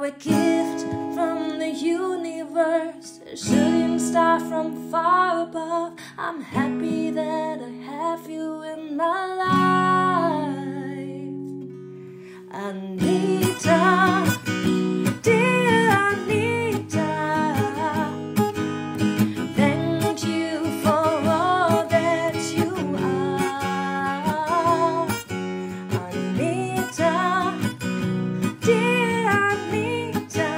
a gift from the universe, a shooting star from far above. I'm happy that I have you in my life. Anita, dear Anita, thank you for all that you are. Anita, dear Anita,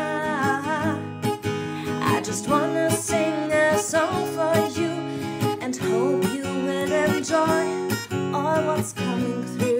I just wanna sing a song for you and hope you will enjoy all what's coming through.